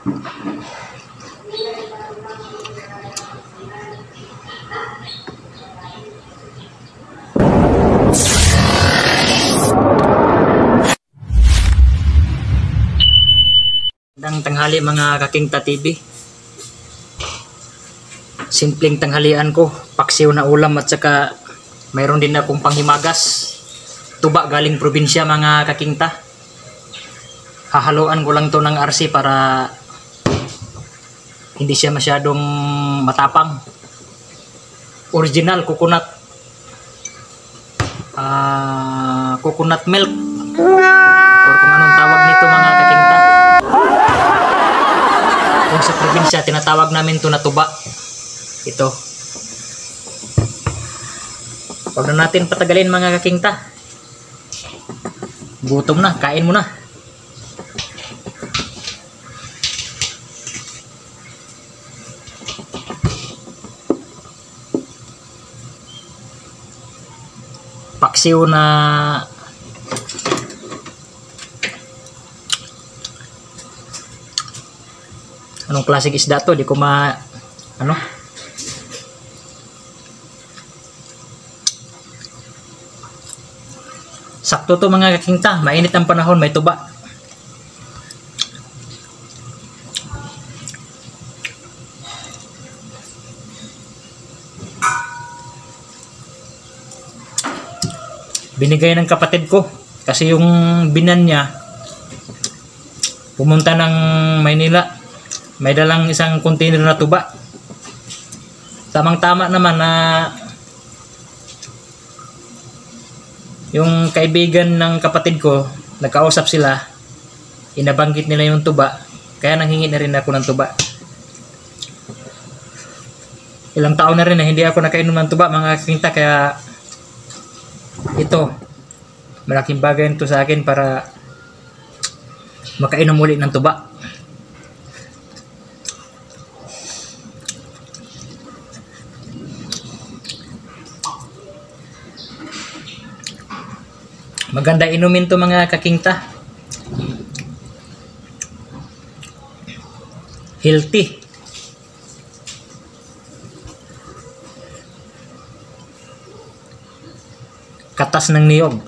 Magandang tanghali mga Kakingta TV. Simpleng tanghalian ko, paksiw na ulam at saka mayroon din akong panghimagas. Tuba galing probinsya mga Kakingta. Hahaluan ko lang to ng RC para hindi siya masyadong matapang. Original coconut milk or kung anong tawag nito mga Kakingta. Kung sa probinsya tinatawag namin to na tuba. Ito. Huwag na natin patagalin mga Kakingta. Gutom na, kain mo na. Paksiw na anong klaseng isda to? Di ko sakto to mga Kakingta, mainit ang panahon, may tuba. Binigay ng kapatid ko kasi yung binan niya pumunta ng Maynila, may dalang isang container na tuba. Tamang-tama naman na yung kaibigan ng kapatid ko, nagkausap sila, inabanggit nila yung tuba, kaya nanghingi na rin ako ng tuba. Ilang taon na rin na hindi ako nakainom ng tuba mga Kakingta, kaya ito, malaking bagay nito sa akin para makainom ulit ng tuba. Maganda inumin to mga Kakingta. Healthy. Katas ng niyog.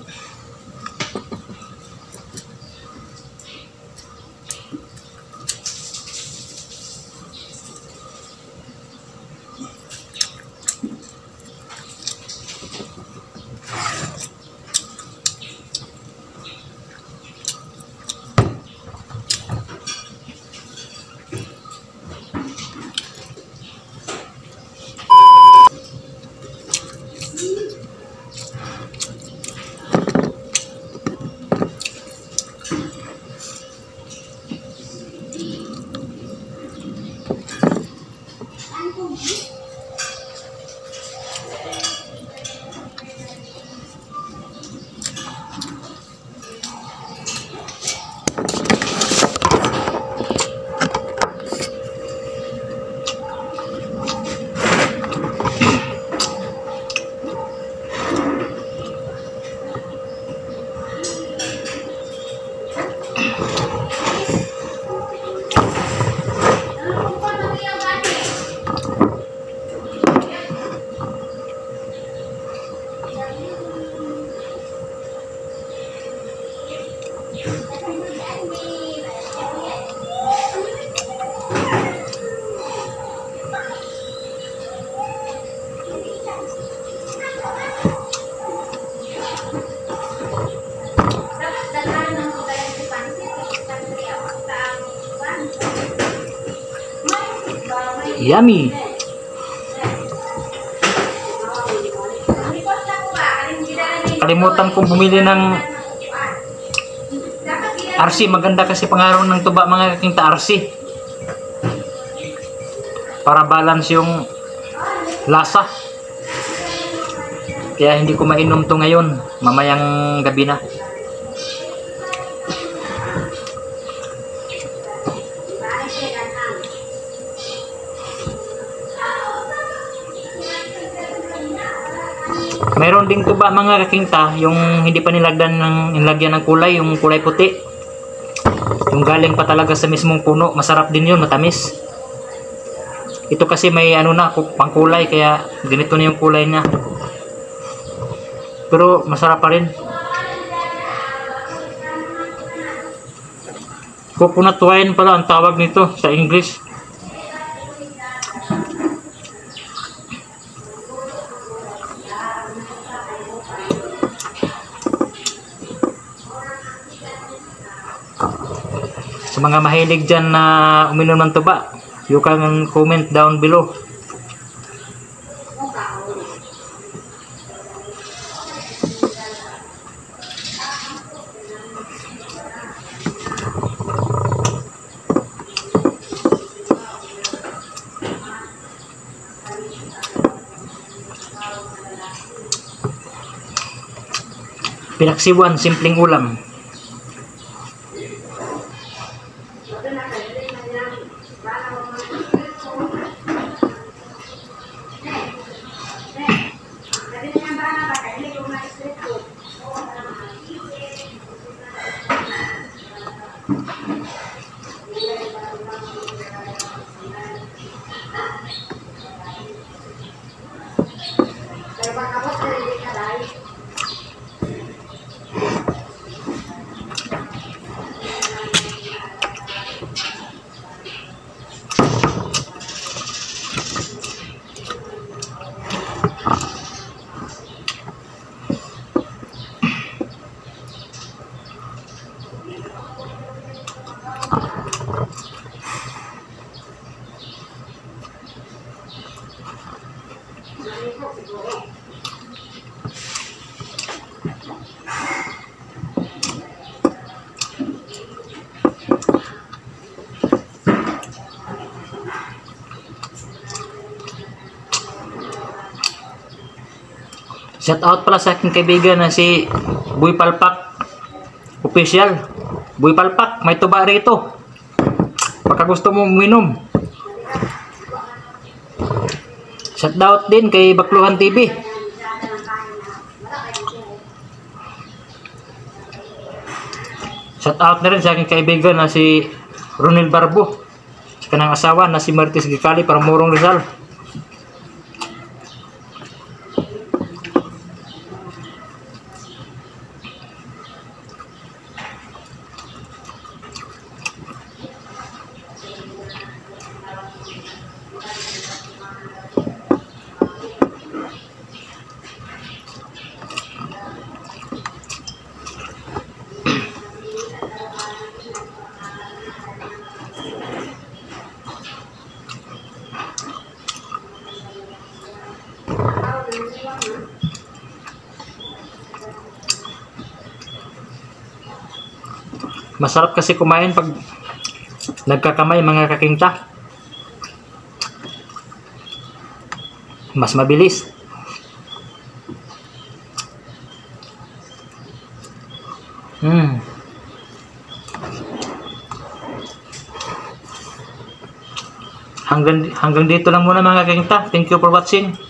Yummy. Kalimutan kong bumili ng RC. Maganda kasi pangaron ng tuba mga Kakingta, RC. Para balance yung lasa. Kaya hindi ko mainom to ngayon. Mamayang gabi na. Mayroon ding tuba mga Kakingta, yung hindi pa nilagyan ng kulay, yung kulay puti. Yung Yung galing pa talaga sa mismong puno, masarap din yun, matamis. Ito kasi may ano na, pangkulay, kaya ganito na yung kulay niya. Pero masarap pa rin. Coconut wine pala ang tawag nito sa English. Sa mga mahilig dyan na uminom ng tuba, you can comment down below. Pinaksiwan, simpleng ulam. Shout out pala sa aking kaibigan na si Boy Palpak Official. Boy Palpak, may tuba rito. Baka gusto mo uminom. Shout out din kay Bakluhan TV. Shout out na rin sa aking kaibigan na si Ronel Barbo. Sa kanang asawa na si Martis Gicali para Morong Rizal. Masarap kasi kumain pag nagkakamay mga kakinta. Mas mabilis. Hanggang dito lang muna mga kakinta. Thank you for watching.